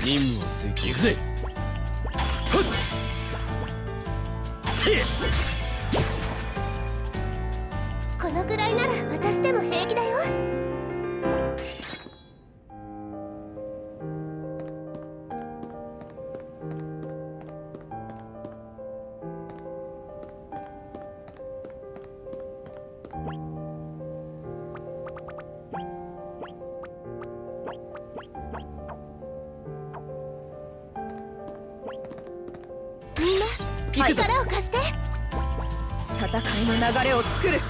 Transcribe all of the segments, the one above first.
任務を遂行。行くぜ。せい。 このくらいなら私でも平気だよ。みんな力を貸して。 戦いの流れを作る。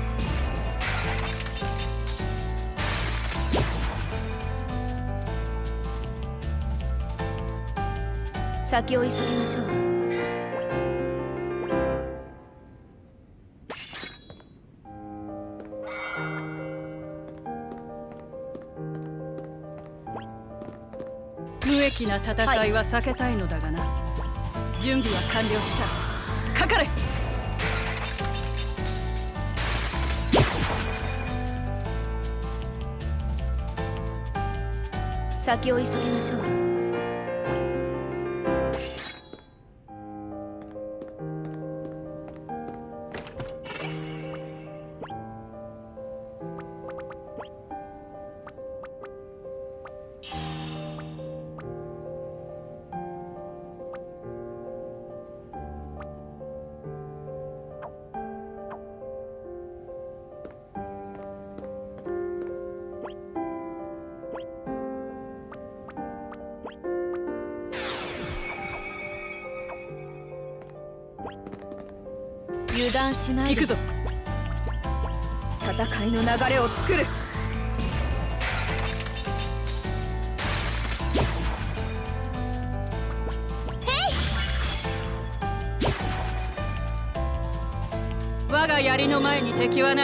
先を急ぎましょう。 無益な戦いは避けたいのだがな。準備は完了した。かかれ。 先を急ぎましょう。油断しないで。 行くぞ。 戦いの流れを作る。 我が槍の前に敵はない。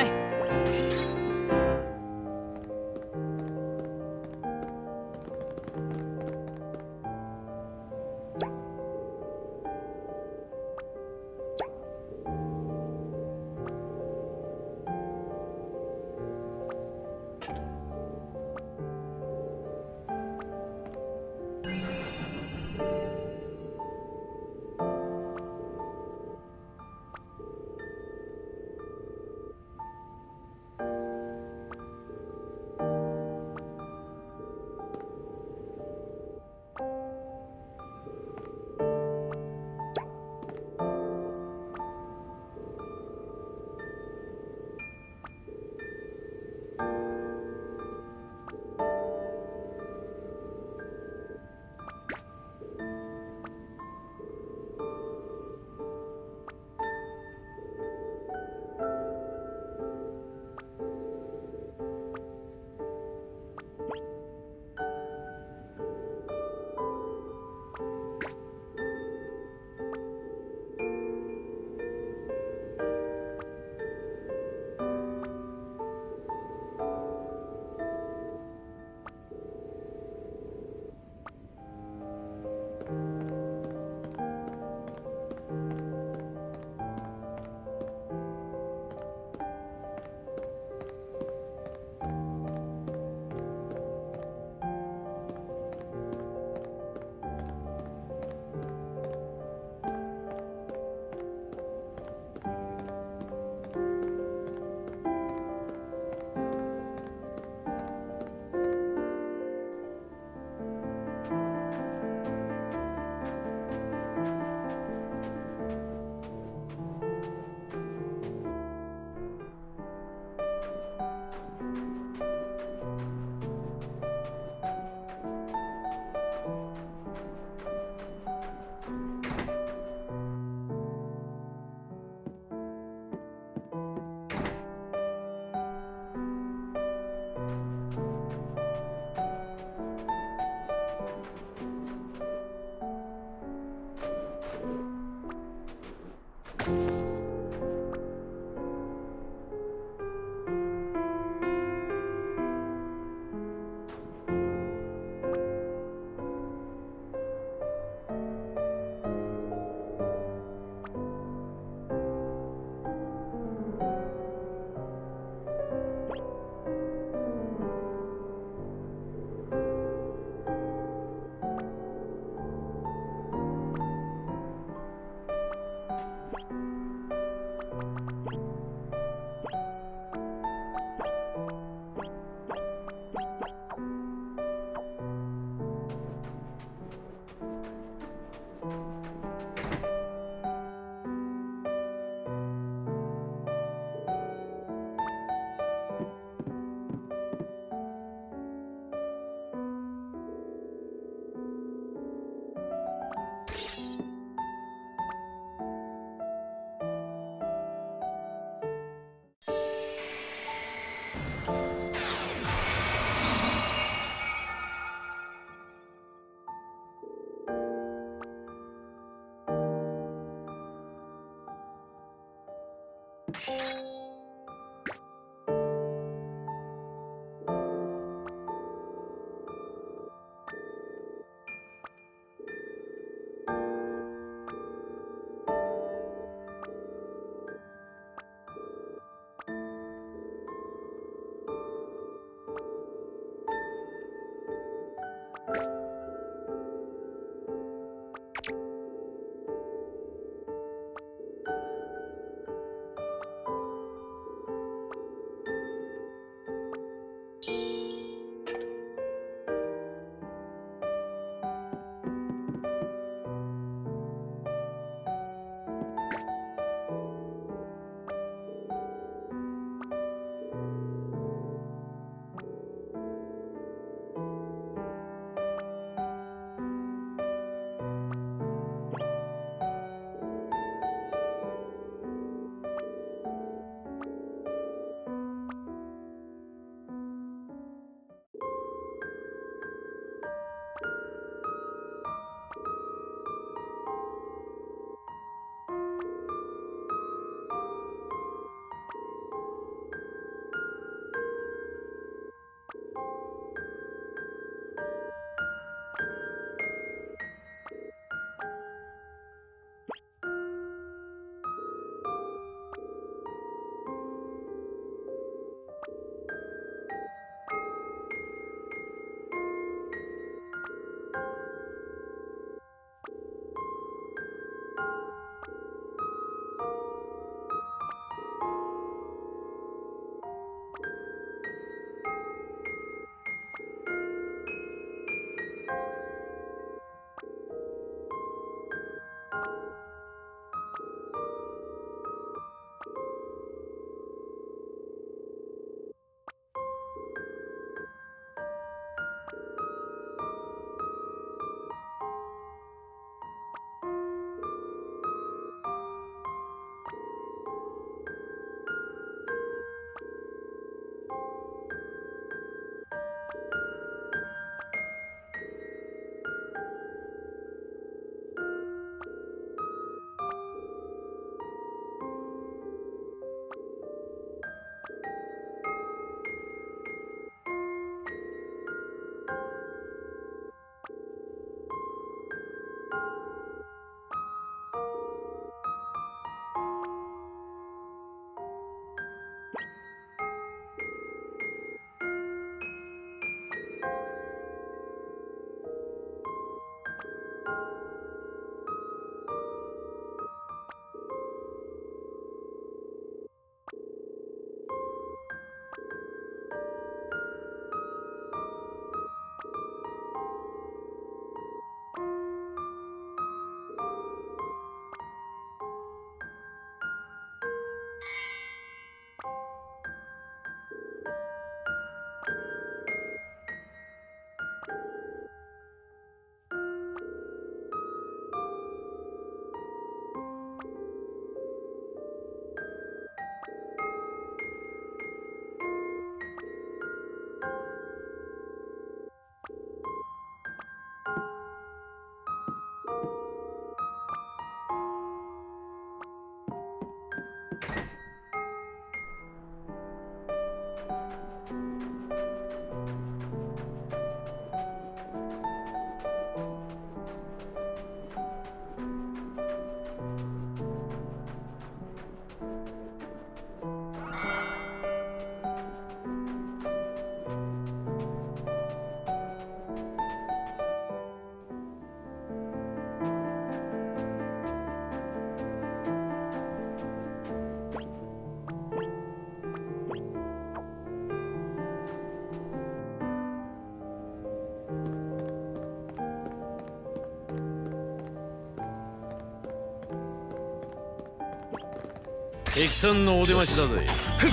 敵さんのお出ましだぜ。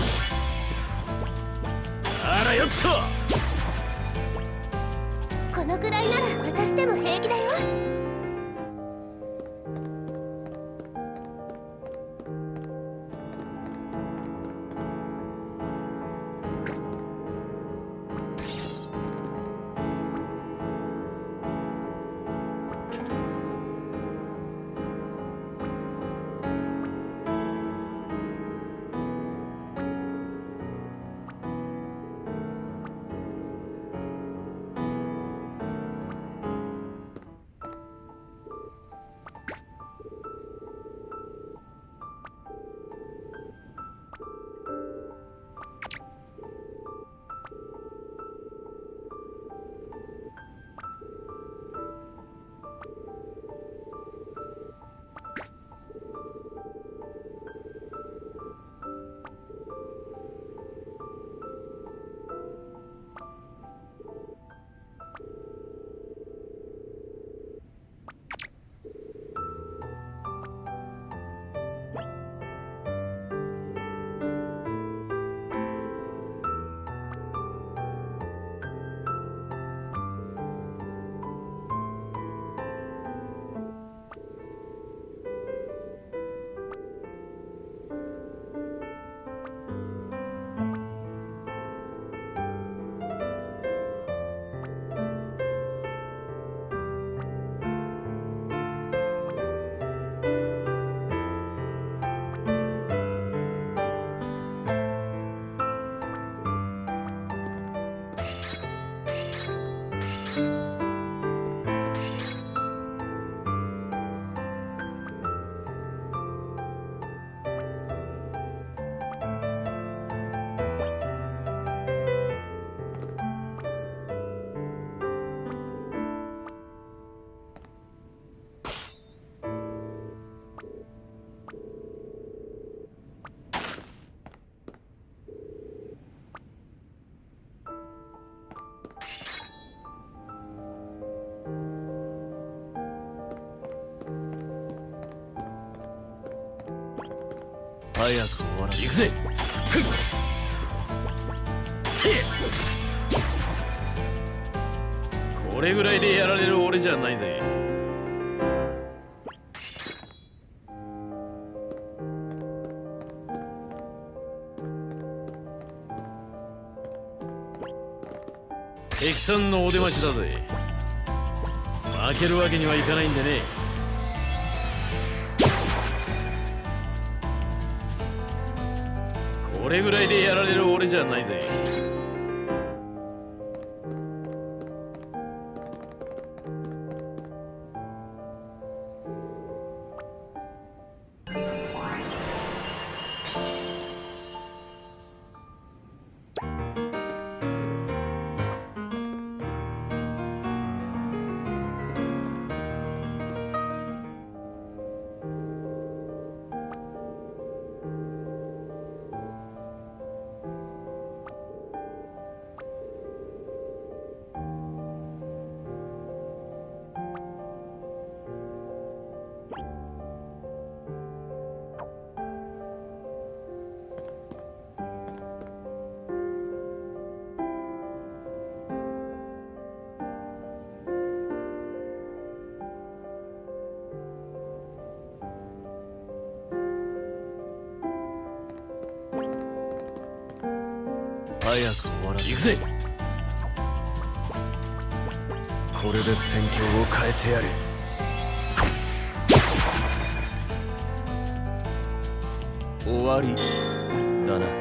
あらよっと。 このくらいなら私でも平気だよ。 早く終わらせ行くぜ。せい。これぐらいでやられる俺じゃないぜ。敵さんのお出ましだぜ。負けるわけにはいかないんでね。これぐらいでやられる俺じゃないぜ。早く終わらせ行くぜ。これで戦況を変えてやる。終わりだな。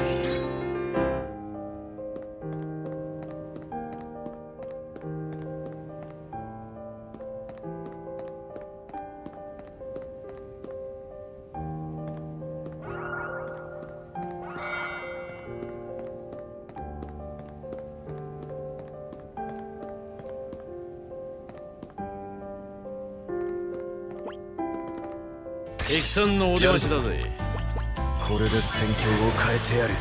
敵さんのお出ましだぜ。これで戦況を変えてやる。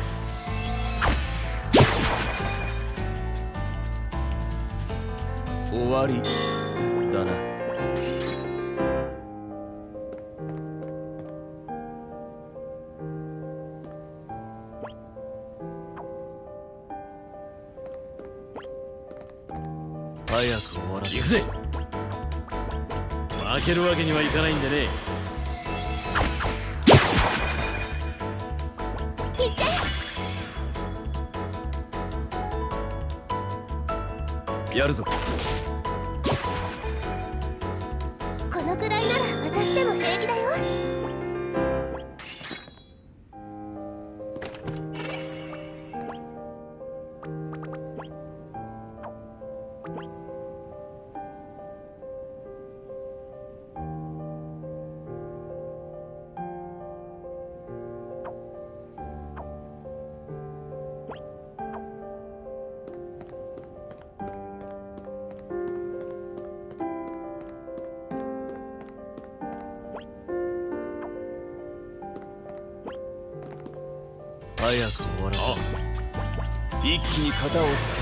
終わりだな。早く終わらせ行くぜ。負けるわけにはいかないんでね。やるぞ。 このくらいなら私でも平気だよ。 早く終わらせるぞ。一気に型をつけ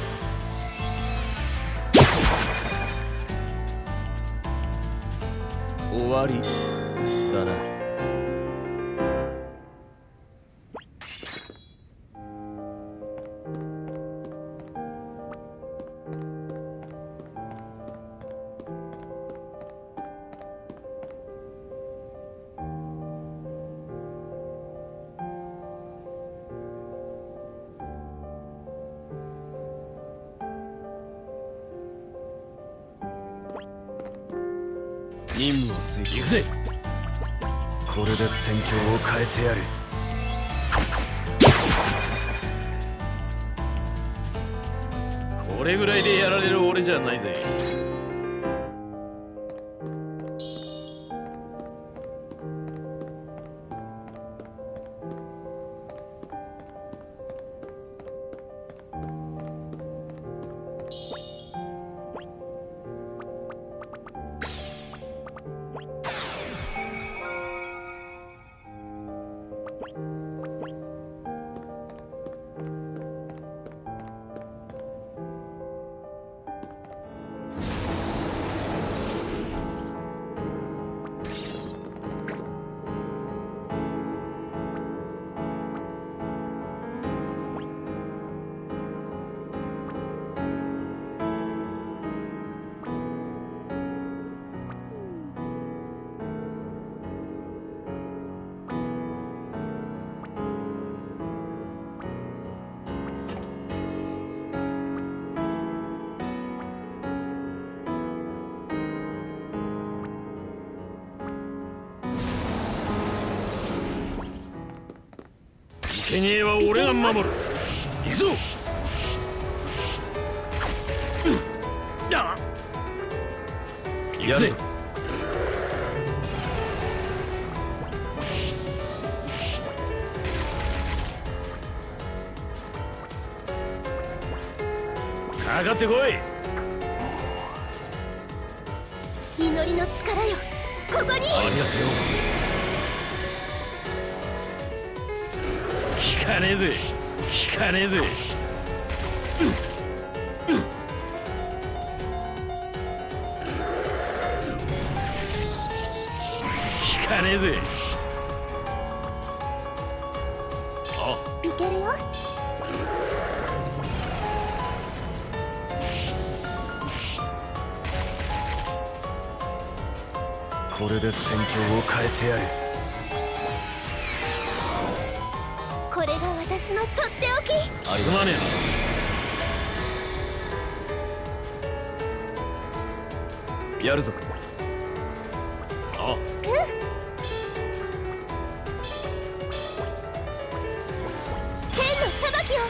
る。終わりだな。任務を遂行くぜ。これで戦況を変えてやる。これぐらいでやられる俺じゃないぜ。 生贄は俺が守る。行くぞ。行くぜ。かかってこい。 祈りの力よ、ここに。 ありがとう。効かねえぜ、効かねえぜ。効かねえぜ。 いけるよ。 これで戦況を変えてやる。 これが私のとっておき。 すまねえな。やるぞ。 天の裁きを。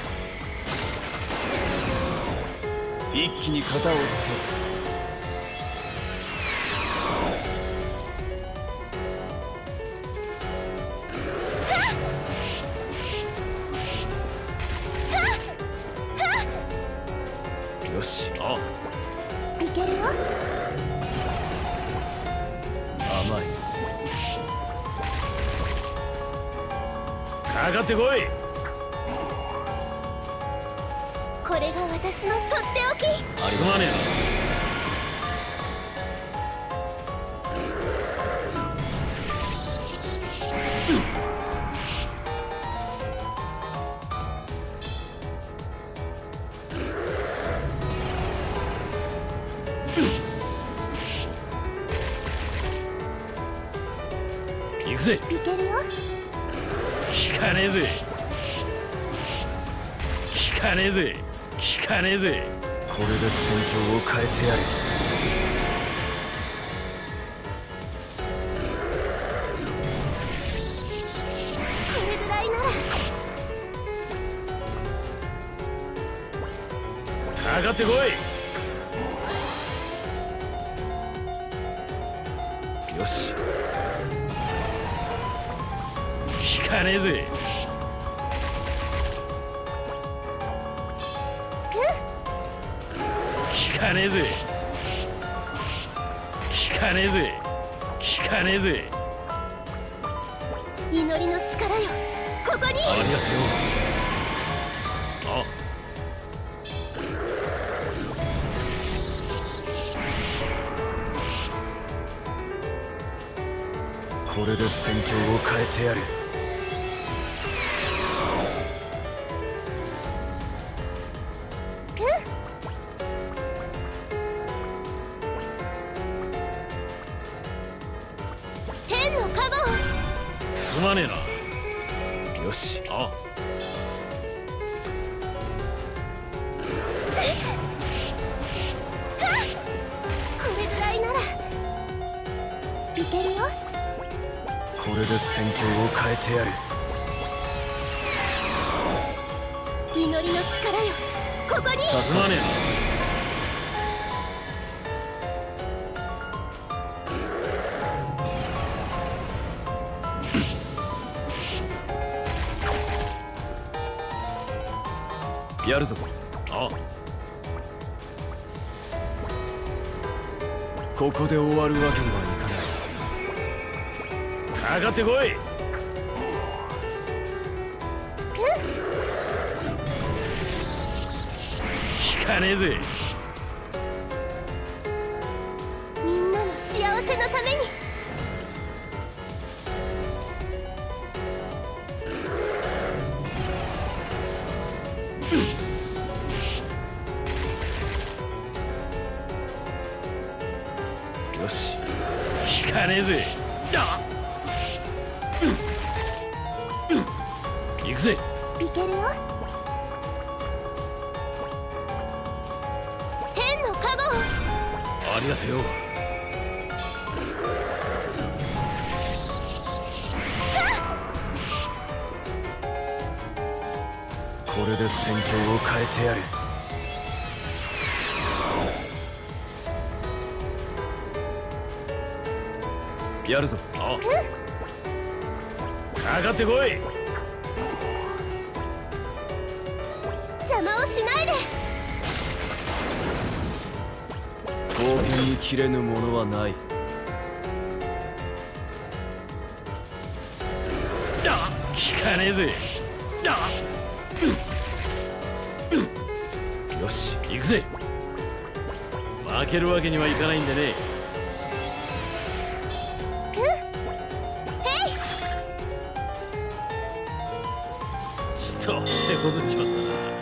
一気に型をつける。よし。 いけるよ。 甘い。かかってこい。 これが私のとっておき。 すまねえな。行くぜ。 いけるよ。 効かねえぜ。効かねえぜ。効かねえぜ。これで戦況を変えてやる。 これぐらいなら。 かかってこい。よし。効かねえぜ。効かねえぜ。効かねえぜ。効かねえぜ。 祈りの力よ、ここに。 ありがとう。これで戦況を変えてやる。 天の加護を。 すまねえな。よし。 これぐらいなら。いけるよ。 これで戦況を変えてやる。 祈りの力よ、ここに。 すまねえな。やるぞ。ここで終わるわけにはいかない。かかってこい。効かねえぜ。 みんなの幸せのために。 よし。効かねえぜ。行くぜ。 いけるよ。天の加護を。 ありがとうよ。 れで戦況を変えてやる。やるぞ。かかってこい。 邪魔をしないで。 冒険に切れぬものはない。聞かねえぜ。よし行くぜ。負けるわけにはいかないんでね。ちと手こずっちまったな。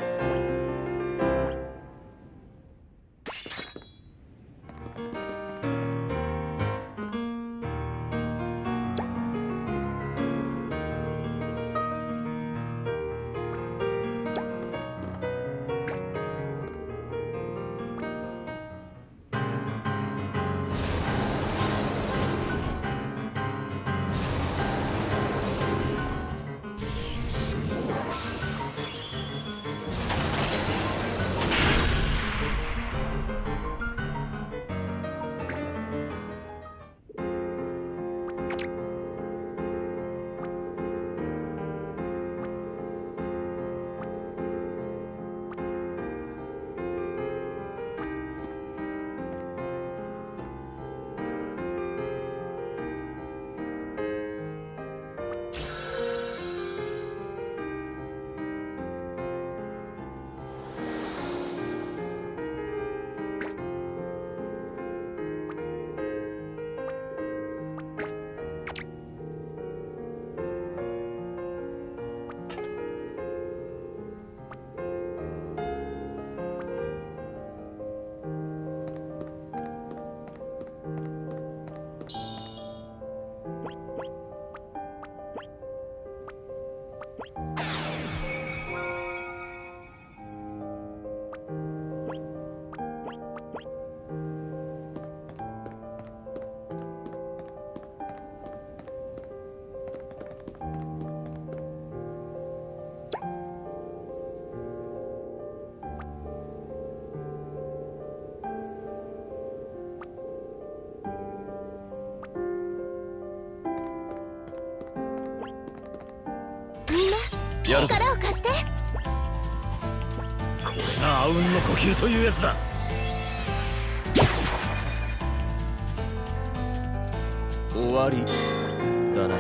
力を貸して。これが阿吽の呼吸というやつだ。終わりだな。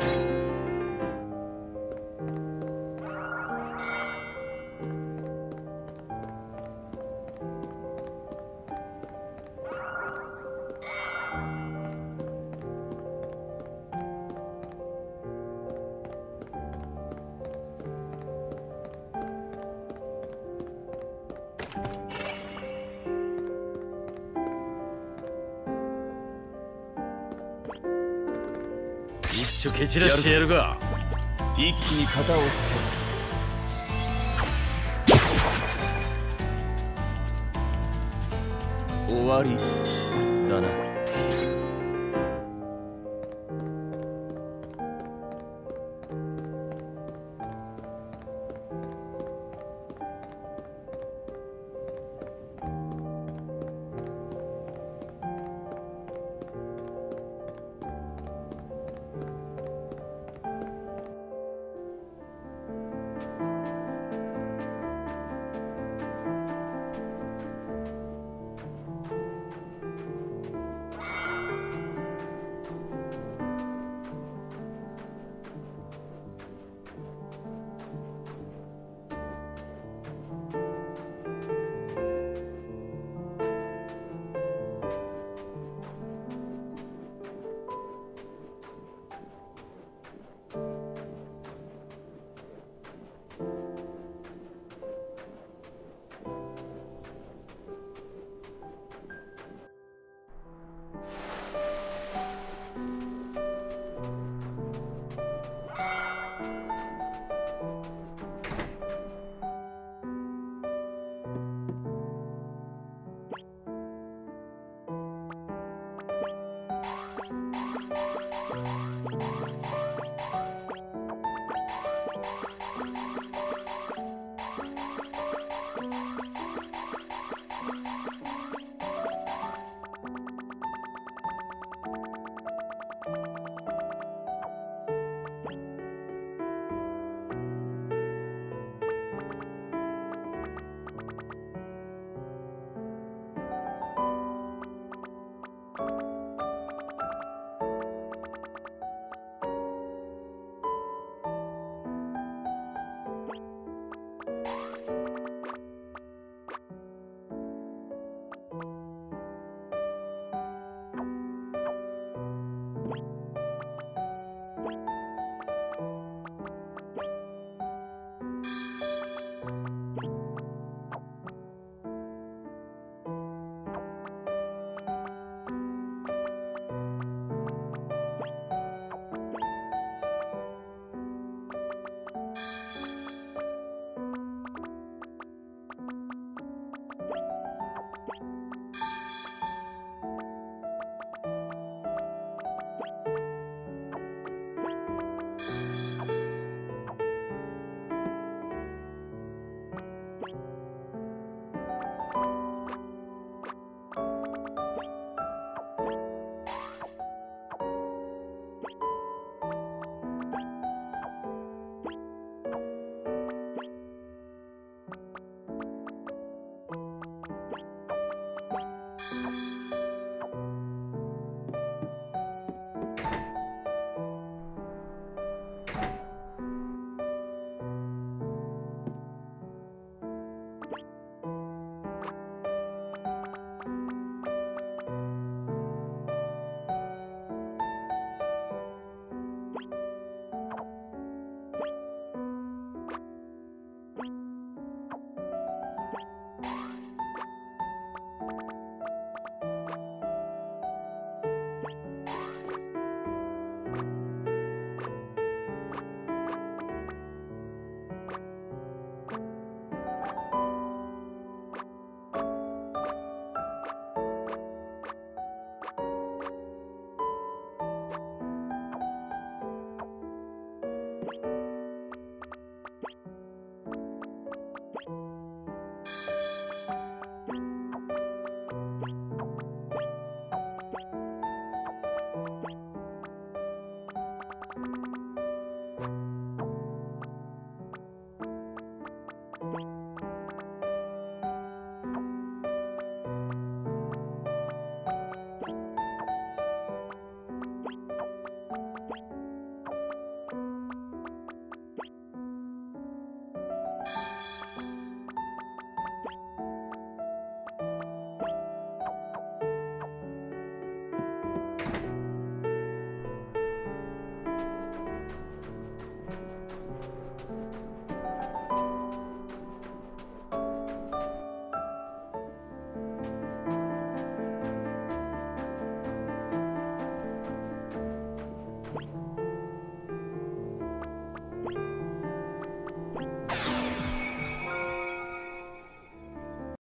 一丁蹴散らしてやるか。一気に型をつける。終わりだな。